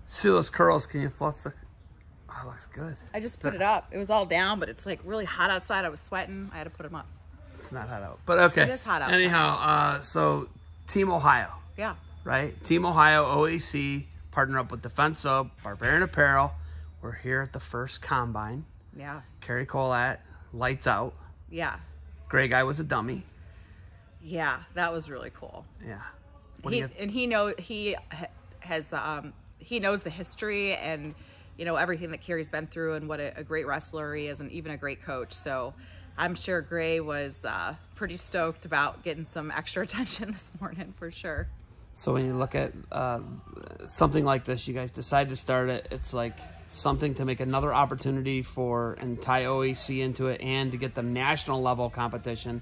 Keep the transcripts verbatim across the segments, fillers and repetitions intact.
See those curls? Can you fluff the... Oh, it looks good. I just put it up. It was all down, but it's like really hot outside. I was sweating. I had to put them up. It's not hot out, but okay. It is hot outside. Anyhow, uh, so Team Ohio. Yeah. Right? Team Ohio, O A C, partner up with Defense Up, Barbarian Apparel. We're here at the first combine. Yeah. Carrie Colat, lights out. Yeah. Gray Guy was a dummy. Yeah, that was really cool. Yeah. What He, do you... and he know he has um, he knows the history and you know everything that Carrie's been through and what a, a great wrestler he is and even a great coach. So I'm sure Gray was uh, pretty stoked about getting some extra attention this morning for sure. So when you look at uh, something like this, you guys decide to start it. It's like something to make another opportunity for and tie O A C into it and to get the national level competition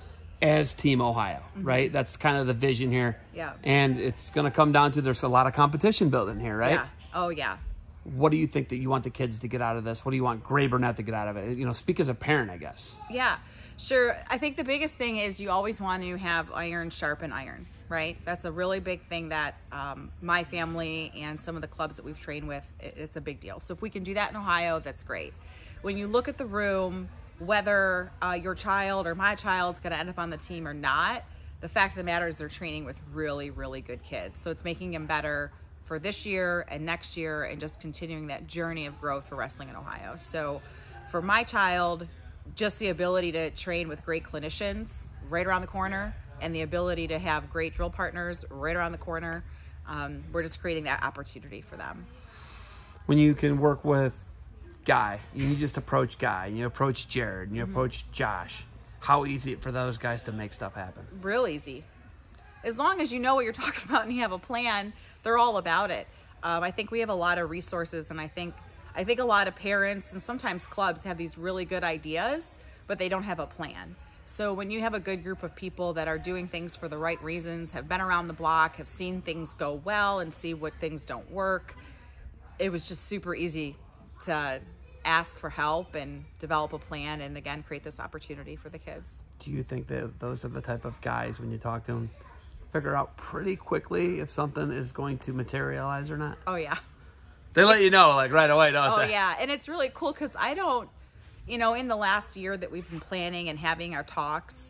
as Team Ohio, mm-hmm. right? That's kind of the vision here. Yeah. And it's going to come down to there's a lot of competition building here, right? Yeah. Oh, yeah. What do you think that you want the kids to get out of this? What do you want Gray Burnett to get out of it? You know, speak as a parent, I guess. Yeah, sure. I think the biggest thing is you always want to have iron sharpen iron, right? That's a really big thing that um, my family and some of the clubs that we've trained with, it, it's a big deal. So if we can do that in Ohio, that's great. When you look at the room, whether uh, your child or my child's going to end up on the team or not, the fact of the matter is they're training with really, really good kids. So it's making them better for this year and next year and just continuing that journey of growth for wrestling in Ohio. So for my child, just the ability to train with great clinicians right around the corner and the ability to have great drill partners right around the corner, um, we're just creating that opportunity for them. When you can work with Guy, you just approach Guy, and you approach Jared, and you mm-hmm. approach Josh, how easy it for those guys to make stuff happen? Real easy. As long as you know what you're talking about and you have a plan, they're all about it. Um, I think we have a lot of resources, and I think I think a lot of parents and sometimes clubs have these really good ideas, but they don't have a plan. So when you have a good group of people that are doing things for the right reasons, have been around the block, have seen things go well and see what things don't work, it was just super easy to ask for help and develop a plan and, again, create this opportunity for the kids. Do you think that those are the type of guys, when you talk to them, figure out pretty quickly if something is going to materialize or not? Oh, yeah. They let you know, like, right away, don't oh, they? Oh, yeah. And it's really cool because I don't, you know, in the last year that we've been planning and having our talks,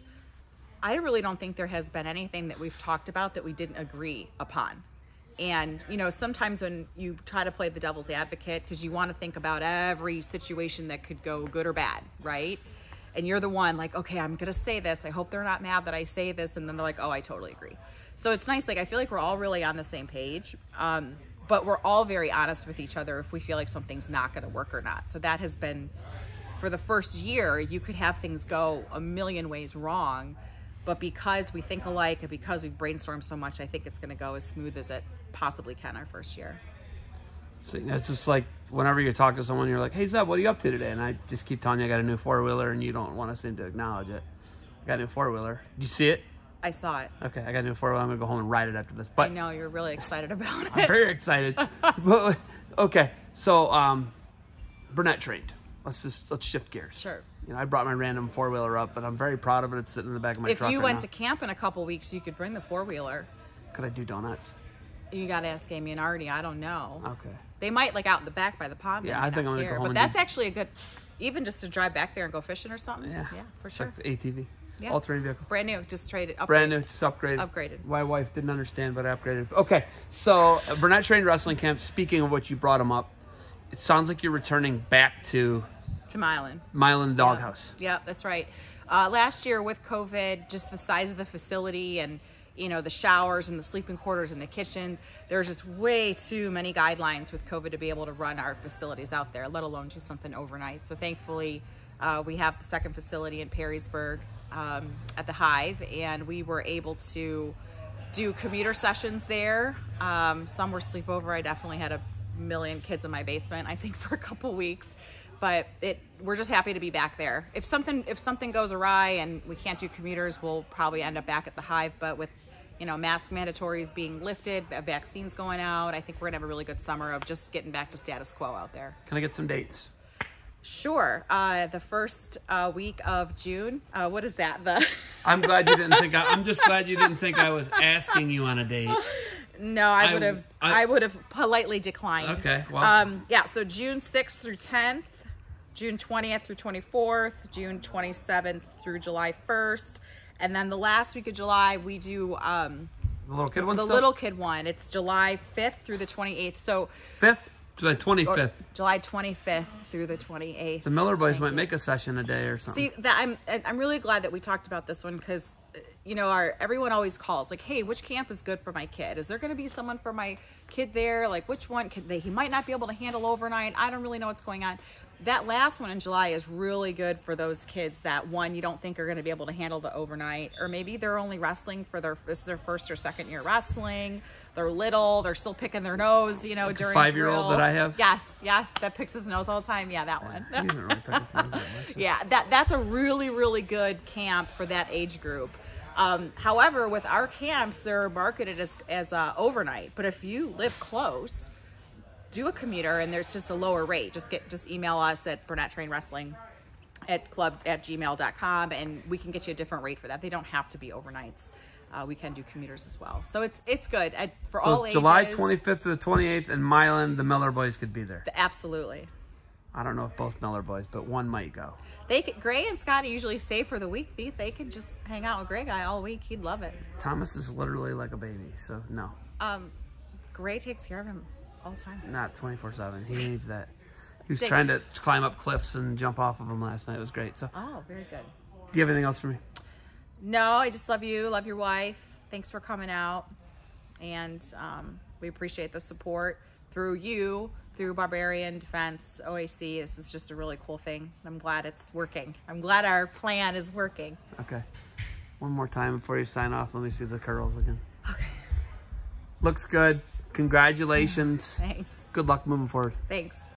I really don't think there has been anything that we've talked about that we didn't agree upon. And, you know, sometimes when you try to play the devil's advocate, because you want to think about every situation that could go good or bad, right? And you're the one like, okay, I'm going to say this. I hope they're not mad that I say this. And then they're like, oh, I totally agree. So it's nice. Like, I feel like we're all really on the same page. Um, but we're all very honest with each other if we feel like something's not going to work or not. So that has been, for the first year, you could have things go a million ways wrong. But because we think alike and because we've brainstormed so much, I think it's going to go as smooth as it possibly can our first year. So it's just like whenever you talk to someone, you're like, hey, Zeb, what are you up to today? And I just keep telling you I got a new four-wheeler, and you don't want to seem to acknowledge it. I got a new four-wheeler. Did you see it? I saw it. Okay, I got a new four-wheeler. I'm going to go home and ride it after this. But I know, you're really excited about it. I'm very excited. But, okay, so um, Burnett trained. Let's just let's shift gears. Sure. You know, I brought my random four-wheeler up, but I'm very proud of it. It's sitting in the back of my if truck you right went now. to camp in a couple weeks, you could bring the four-wheeler. Could I do donuts? You got to ask Amy and Artie. I don't know. Okay. They might, like, out in the back by the pond. Yeah, I think I'm going to go home But and that's do... actually a good, even just to drive back there and go fishing or something. Yeah. Yeah, for it's sure. like the A T V. Yeah. All-terrain vehicle. Brand new. Just traded. Upgraded. Brand new. Just upgraded. Upgraded. My wife didn't understand, but I upgraded. Okay, so uh, Burnett Trained Wrestling Camp, speaking of what you brought him up, it sounds like you're returning back to... To Milan. Milan Doghouse. Yeah, yeah, that's right. Uh, last year with COVID, just the size of the facility and, you know, the showers and the sleeping quarters and the kitchen, there's just way too many guidelines with COVID to be able to run our facilities out there, let alone do something overnight. So thankfully, uh, we have the second facility in Perrysburg um, at the Hive, and we were able to do commuter sessions there. Um, some were sleepover. I definitely had a million kids in my basement, I think, for a couple weeks. But it, we're just happy to be back there. If something if something goes awry and we can't do commuters, we'll probably end up back at the Hive. But with, you know, mask mandatories being lifted, vaccines going out, I think we're gonna have a really good summer of just getting back to status quo out there. Can I get some dates? Sure. Uh, the first uh, week of June. Uh, what is that? The I'm glad you didn't think. I, I'm just glad you didn't think I was asking you on a date. No, I I- would have. I- I, would have politely declined. Okay, well. Um. Yeah. So June sixth through tenth, June twentieth through twenty-fourth, June twenty-seventh through July first, and then the last week of July we do um The little kid one. the still? little kid one. It's July fifth through the twenty-eighth. So fifth, July twenty or fifth. July twenty-fifth through the twenty-eighth. The Miller boys might make a session a day or something. See that I'm I'm really glad that we talked about this one because you know our everyone always calls like, hey, which camp is good for my kid? Is there going to be someone for my kid there? Like which one could they? He might not be able to handle overnight. I don't really know what's going on. That last one in July is really good for those kids that one you don't think are going to be able to handle the overnight, or maybe they're only wrestling for their this is their first or second year wrestling. They're little, they're still picking their nose, you know, Like the during five-year-old drill. that I have? Yes, yes, that picks his nose all the time. Yeah, that one. He doesn't really pick his nose that much. Yeah, that that's a really really good camp for that age group. Um, however, with our camps, they're marketed as as uh, overnight. But if you live close, do a commuter, and there's just a lower rate. Just get just email us at Burnett Train Wrestling at club at gmail dot com, and we can get you a different rate for that. They don't have to be overnights. Uh, we can do commuters as well. So it's it's good I, for So all ages. July twenty-fifth to the twenty-eighth in Milan, the Miller boys could be there. Absolutely. I don't know if both Miller boys, but one might go. They could, Gray and Scotty usually stay for the week. They, they can just hang out with Gray Guy all week. He'd love it. Thomas is literally like a baby, so no, Um, Gray takes care of him all the time. not twenty-four seven. He needs that. He was Jake- trying to climb up cliffs and jump off of them last night. It was great. So, Oh, very good. do you have anything else for me? No, I just love you. Love your wife. Thanks for coming out. And um, we appreciate the support through you, through Barbarian Defense, O A C. This is just a really cool thing. I'm glad it's working. I'm glad our plan is working. Okay. One more time before you sign off. Let me see the curls again. Okay. Looks good. Congratulations. Thanks. Good luck moving forward. Thanks.